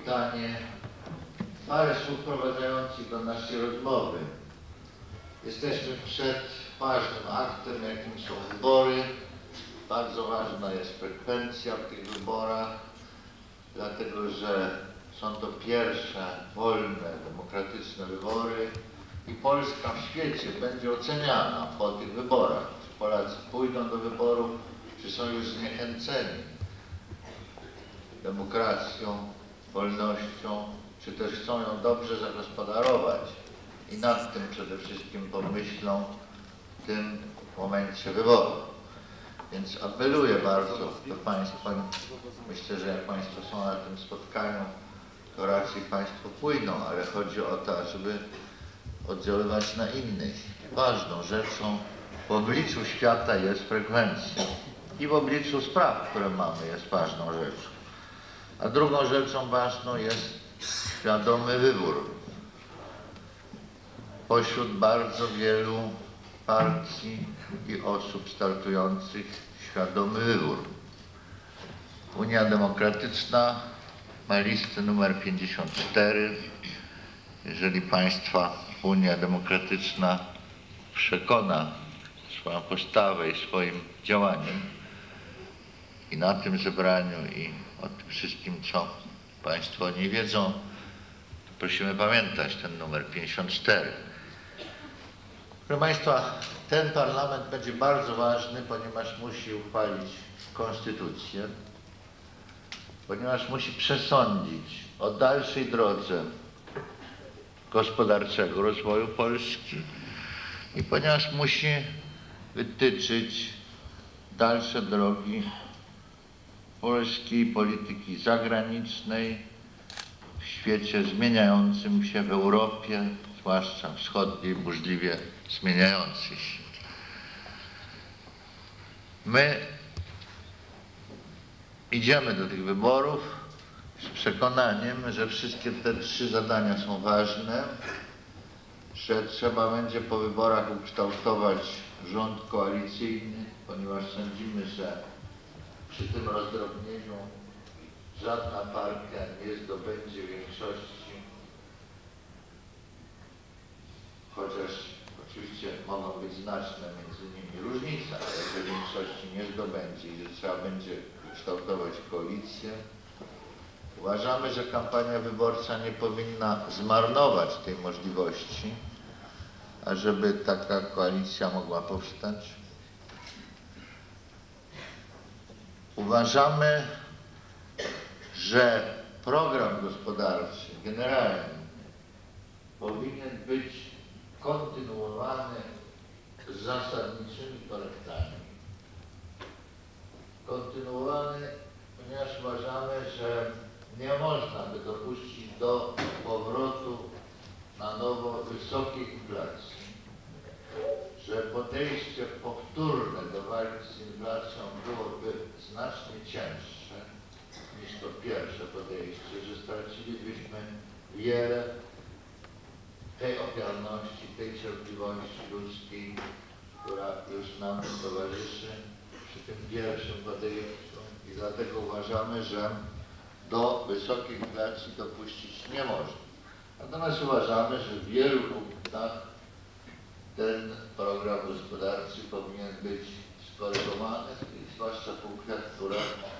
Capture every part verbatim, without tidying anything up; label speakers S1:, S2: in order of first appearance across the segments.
S1: powitanie. Parę słów wprowadzających do naszej rozmowy. Jesteśmy przed ważnym aktem, jakim są wybory. Bardzo ważna jest frekwencja w tych wyborach, dlatego że są to pierwsze wolne, demokratyczne wybory i Polska w świecie będzie oceniana po tych wyborach. Czy Polacy pójdą do wyborów, czy są już zniechęceni demokracją, wolnością, czy też chcą ją dobrze zagospodarować i nad tym przede wszystkim pomyślą w tym momencie wyborów. Więc apeluję bardzo do Państwa, myślę, że jak Państwo są na tym spotkaniu, to raczej Państwo pójdą, ale chodzi o to, żeby oddziaływać na innych. Ważną rzeczą w obliczu świata jest frekwencja i w obliczu spraw, które mamy, jest ważną rzeczą. A drugą rzeczą ważną jest świadomy wybór. Pośród bardzo wielu partii i osób startujących świadomy wybór. Unia Demokratyczna ma listę numer pięćdziesiąt cztery. Jeżeli Państwa Unia Demokratyczna przekona swoją postawę i swoim działaniem i na tym zebraniu i o tym wszystkim, co Państwo o niej wiedzą, to prosimy pamiętać ten numer pięćdziesiąt cztery. Proszę Państwa, ten parlament będzie bardzo ważny, ponieważ musi uchwalić konstytucję, ponieważ musi przesądzić o dalszej drodze gospodarczego rozwoju Polski i ponieważ musi wytyczyć dalsze drogi polskiej polityki zagranicznej w świecie zmieniającym się, w Europie, zwłaszcza wschodniej, burzliwie zmieniającej się. My idziemy do tych wyborów z przekonaniem, że wszystkie te trzy zadania są ważne, że trzeba będzie po wyborach ukształtować rząd koalicyjny, ponieważ sądzimy, że przy tym rozdrobnieniu żadna partia nie zdobędzie większości, chociaż oczywiście mogą być znaczne między nimi różnice, ale że większości nie zdobędzie i że trzeba będzie kształtować koalicję. Uważamy, że kampania wyborcza nie powinna zmarnować tej możliwości, ażeby taka koalicja mogła powstać. Uważamy, że program gospodarczy generalnie powinien być kontynuowany z zasadniczymi korektami. Kontynuowany, ponieważ uważamy, że nie można by dopuścić do powrotu na nowo wysokiej inflacji, że podejście powtórne do walki z inflacją byłoby znacznie cięższe niż to pierwsze podejście, że stracilibyśmy wiele tej ofiarności, tej cierpliwości ludzkiej, która już nam towarzyszy przy tym pierwszym podejściu i dlatego uważamy, że do wysokiej inflacji dopuścić nie można. Natomiast uważamy, że w wielu punktach ten program gospodarczy powinien być skorygowany, zwłaszcza w punktach, które,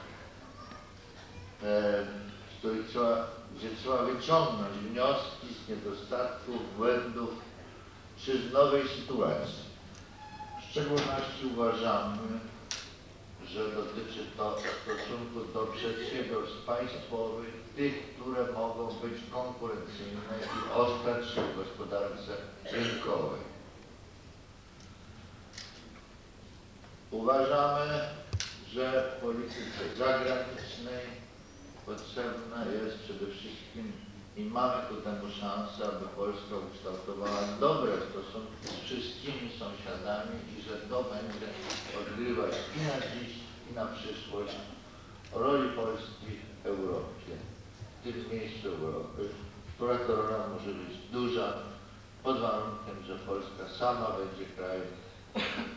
S1: e, z których trzeba, gdzie trzeba wyciągnąć wnioski z niedostatków, błędów czy z nowej sytuacji. W szczególności uważamy, że dotyczy to w stosunku do przedsiębiorstw państwowych, tych, które mogą być konkurencyjne i ostać się w gospodarce rynkowej. Uważamy, że w polityce zagranicznej potrzebna jest przede wszystkim i mamy ku temu szansę, aby Polska ukształtowała dobre stosunki z wszystkimi sąsiadami i że to będzie odgrywać i na dziś, i na przyszłość roli Polski w Europie, w tym miejscu Europy, która to rola może być duża, pod warunkiem, że Polska sama będzie krajem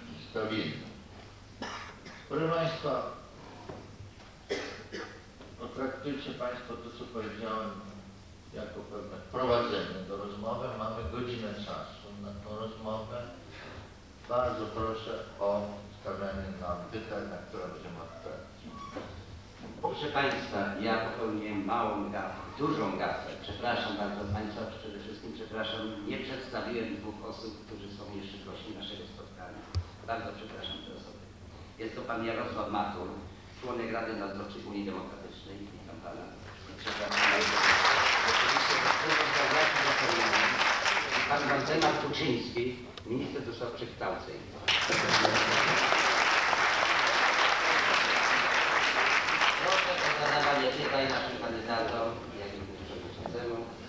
S1: stabilnym. Proszę Państwa, od traktujcie Państwo to, co powiedziałem, jako pewne wprowadzenie do rozmowy. Mamy godzinę czasu na tą rozmowę. Bardzo proszę o stawianie nam pytań, na które będziemy odpowiadać.
S2: Proszę Państwa, ja popełniłem małą gafę, dużą gafę. Przepraszam bardzo Państwa, przede wszystkim przepraszam, nie przedstawiłem dwóch osób, którzy są jeszcze gośćmi naszego spotkania. Bardzo przepraszam te osoby. Jest to Pan Jarosław Matur, członek Rady Nadzorczej Unii Demokratycznej. Witam Pana. Przepraszam bardzo. Oczywiście Pan Waldemar Kuczyński, minister do spraw przekształceń. Proszę o zadawanie pytań naszym kandydatom, jak również przewodniczącemu.